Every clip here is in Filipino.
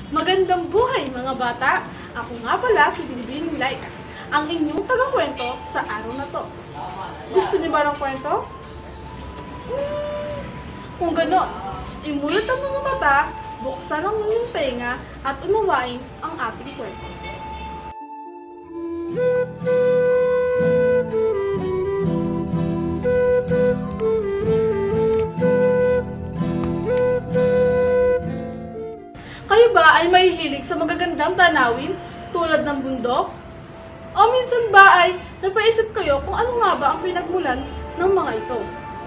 Magandang buhay mga bata! Ako nga pala si Binibining Laika, ang inyong tagakwento sa araw na to. Gusto niyo ba ng kwento? Kung gano'n, imulat ang mga mata, buksan ang inyong tenga at unawain ang ating kwento. Kayo ba ay mahihilig sa magagandang tanawin tulad ng bundok? O minsan ba ay napaisip kayo kung ano nga ba ang pinagmulan ng mga ito?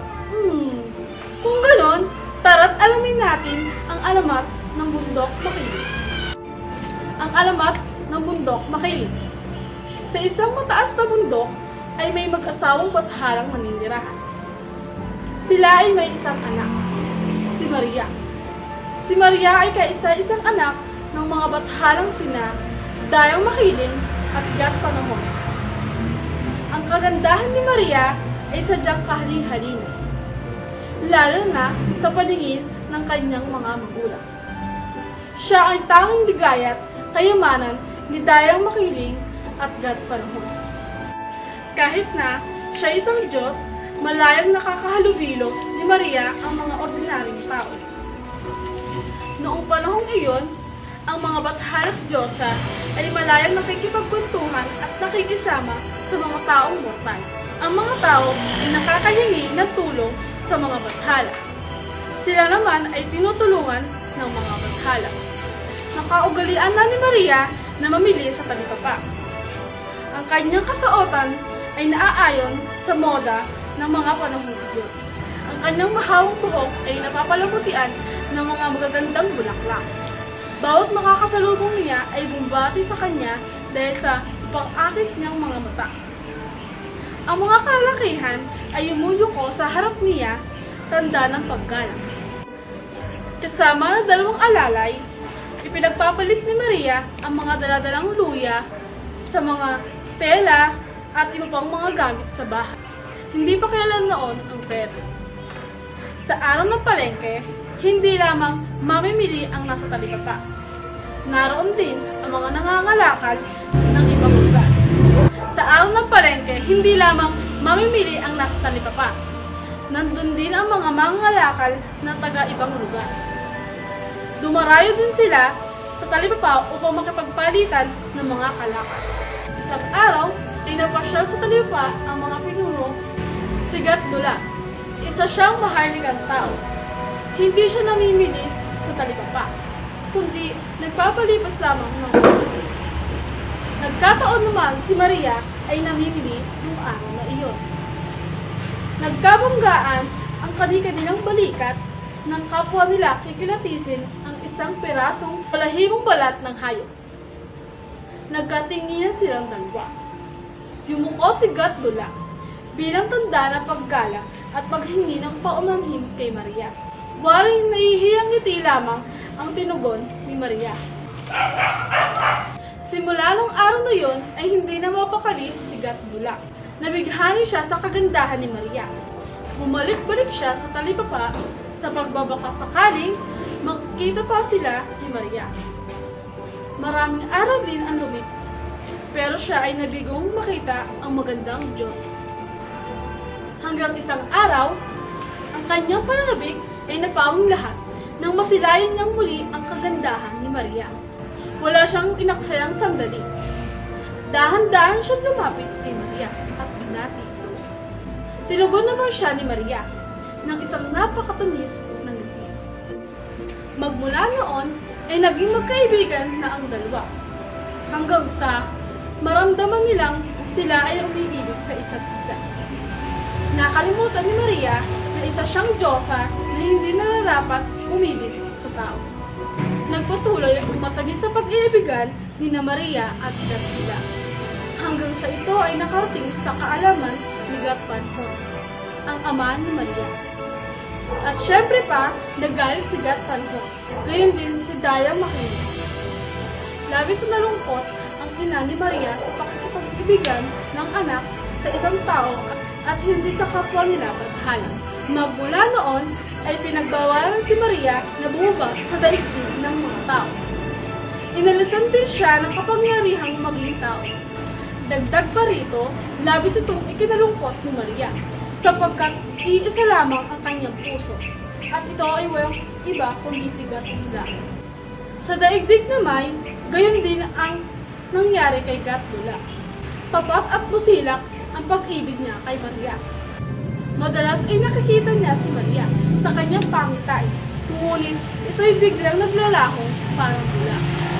Kung ganon, tara't alamin natin ang alamat ng bundok makiling. Ang alamat ng bundok makiling. Sa isang mataas na bundok ay may mag-asawang bathalang maninirahan. Sila ay may isang anak, si Maria. Si Maria ay kaisa-isang anak ng mga bathalang sina Dayang Makiling at Gat Panahon. Ang kagandahan ni Maria ay sadyang kahali-halina, lalo na sa paningin ng kanyang mga magulang. Siya ay tanging ligaya't kayamanan ni Dayang Makiling at Gat Panahon. Kahit na siya isang Diyos, malayang nakakahalubilo ni Maria ang mga ordinaryong tao. Noong panahong iyon, ang mga bathalang Diyosa ay malayang nakikipagkwentuhan at nakikisama sa mga taong mortal. Ang mga tao ay nakakahingi ng tulong sa mga bathala. Sila naman ay tinutulungan ng mga bathala. Nakaugalian na ni Maria na mamili sa talipapa. Ang kanyang kasuotan ay naaayon sa moda ng mga panahong iyon. Ang kanyang mahawang buhok ay napapalamutian ng mga magagandang bulaklak. Bawat makakasalubong niya ay bumbati sa kanya dahil sa pang-akit niyang mga mata. Ang mga kalakihan ay yumuyuko sa harap niya, tanda ng paggalang. Kasama ng dalawang alalay, ipinagpapalit ni Maria ang mga daladalang luya sa mga tela at iba pang mga gamit sa bahay. Hindi pa kailan noon ang pera. Sa araw ng palengke, hindi lamang mamimili ang nasa talipapa. Naroon din ang mga nangangalakal ng ibang lugar. Sa araw ng palengke, hindi lamang mamimili ang nasa talipapa. Nandun din ang mga mangangalakal ng taga-ibang lugar. Dumarayo din sila sa talipapa upang makipagpalitan ng mga kalakal. Isang araw ay napasyal sa talipapa ang mga pinuno, si Gat Dula. Isa siyang maharlikang tao. Hindi siya namimili sa talipapa, kundi nagpapalipas lamang ng oras. Nagkataon naman si Maria ay namimili noong araw na iyon. Nagkabanggaan ang kani-kanilang balikat ng kapwa nila kikilatisin ang isang pirasong balahibong balat ng hayop. Nagkatinginan silang dalawa. Yumuko si Gat Dula bilang tanda ng paggalang at paghingi ng paumanhin kay Maria. Waring nahihiyang ngiti lamang ang tinugon ni Maria. Simula nung araw na yon ay hindi na mapakali si Gat Dula. Nabighani siya sa kagandahan ni Maria. Bumalik-balik siya sa talipapa sa pagbabaka sakaling magkita pa sila ni Maria. Maraming araw din ang lumipas, pero siya ay nabigong makita ang magandang Diyos. Hanggang isang araw, ang kanyang pananabik ay napawing lahat nang masilayan niyang muli ang kagandahan ni Maria. Wala siyang inaksayang sandali. Dahan-dahan siyang lumapit kay Maria at binati ito. Tinugon naman siya ni Maria ng isang napakatamis na ngiti. Magmula noon ay naging magkaibigan na ang dalawa. Hanggang sa maramdaman nilang sila ay umiibig sa isa't isa. Nakalimutan ni Maria na isa siyang Diyosa na hindi nararapat umibig sa tao. Nagpatuloy ang matamis na pag-iibigan ni Maria at Gat Dula. Hanggang sa ito ay nakarating sa kaalaman ni Gat Panahon, ang ama ni Maria. At syempre pa, nagalit si Gat Panahon. Gayon din si Dayang Makiling. Labis na nalungkot ang ina ni Maria sa pakikipag-ibigan ng anak sa isang tao at hindi sa kapwa nila bathala. Magmula noon ay pinagbawalan si Maria na bumaba sa daigdig ng mga tao. Inalasan din siya ng kapangyarihang maging tao. Dagdag pa rito, labis itong ikinalungkot ni Maria, sapagkat iisa lamang ang kanyang puso, at ito ay walang iba kundi si Gatdula. Sa daigdig naman, gayon din ang nangyari kay Gatdula. Tapat at busilak ang pag-ibig niya kay Maria. Madalas ay nakikita niya si Maria sa kanyang pangitain, ngunit ito'y biglang naglalaho parang bula.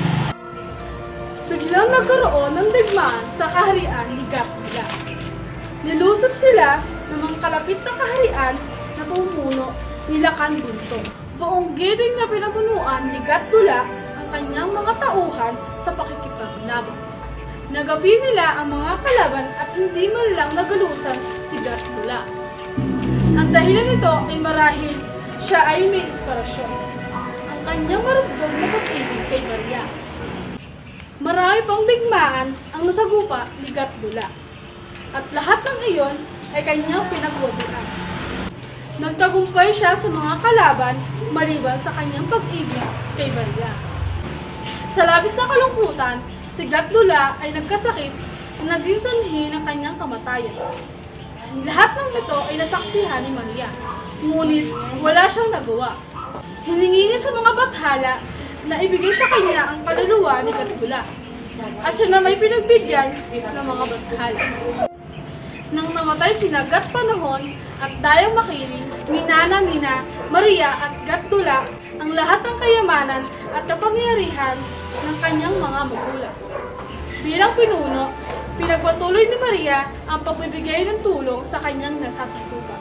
Biglang nagkaroon ng digmaan sa kaharian ni Gatdula. Nilusob sila ng mga kalapit na kaharian na pumuno ni Lakan Bunso. Buong giting na pinapunuan ni Gatdula ang kanyang mga tauhan sa pakikipaglaban. Nagapi nila ang mga kalaban at hindi man lang nagalusan si Gatdula. Ang dahilan nito ay marahil siya ay may inspirasyon, ang kanyang marugdog na pag-ibig kay Maria. Marami pang digmaan ang nasagupa ni Gatdula, at lahat ng iyon ay kanyang pinagwagutan. Nagtagumpay siya sa mga kalaban maliban sa kanyang pag-ibig kay Maria. Sa labis na kalungkutan, si Gatdula ay nagkasakit na naging sanhi ng kanyang kamatayan. Lahat ng ito ay nasaksihan ni Maria, ngunit wala siyang nagawa. Hiningi niya sa mga bathala na ibigay sa kanya ang kaluluwa ni Gatdula, at siya na may pinagbigyan ng mga bathala. Nang namatay si Gat panahon at dayang makiling, minana nina Maria at Gatdula ang lahat ng kayamanan at kapangyarihan ng kanyang mga magulang. Bilang pinuno, pinagpatuloy ni Maria ang pagbibigay ng tulong sa kanyang nasasakupan.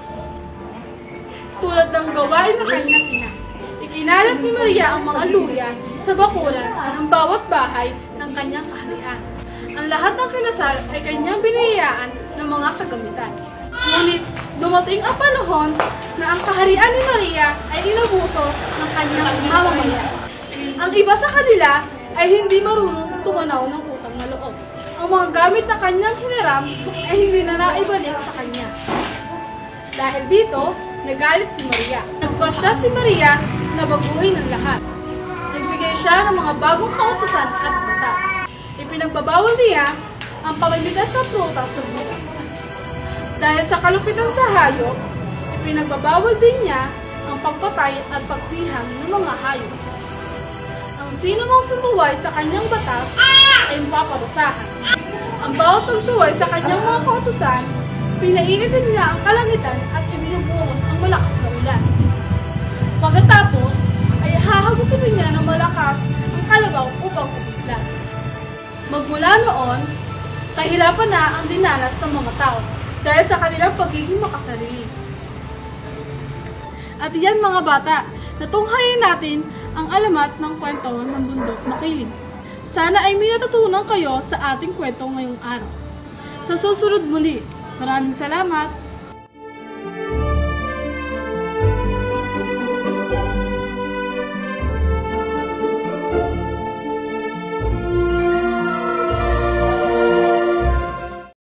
Tulad ng gawain ng kanyang ina, ikinalat ni Maria ang mga luya sa bakuran ng bawat bahay ng kanyang kaharian. Ang lahat ng kinasal ay kanyang biniyayaan ng mga kagamitan. Ngunit dumating ang panahon na ang kaharian ni Maria ay inabuso ng kanyang mamamayan. Ang iba sa kanila ay hindi marunong tumanaw ng utang na loob. Ang mga gamit na kanyang hiniram ay hindi na naibalik sa kanya. Dahil dito, nagalit si Maria. Nagpasya si Maria na baguhin ang lahat. Nagbigay siya ng mga bagong kautusan at batas. Ipinagbabawal niya ang pamimitas ng prutas sa buwan. Dahil sa kalupitan sa hayop, ipinagbabawal din niya ang pagpatay at pagpihang ng mga hayop. Ang sino mang sumuway sa kanyang batas ay mapaparusahan. Ang bawat pagsuway sa kanyang mga kautusan, pinainitin niya ang kalangitan at ibinubuhos ang malakas na ulan. Pagkatapos, ay hahagutin niya ng malakas ang kalabaw upang kumiglas. Magmula noon, kahirapan na ang dinanas ng mga tao dahil sa kanilang pagiging makasarili. At iyan mga bata, natunghayin natin ang alamat ng kwento ng Bundok Makiling. Sana ay may natutunan kayo sa ating kwento ngayong araw. Sa susunod muli, maraming salamat!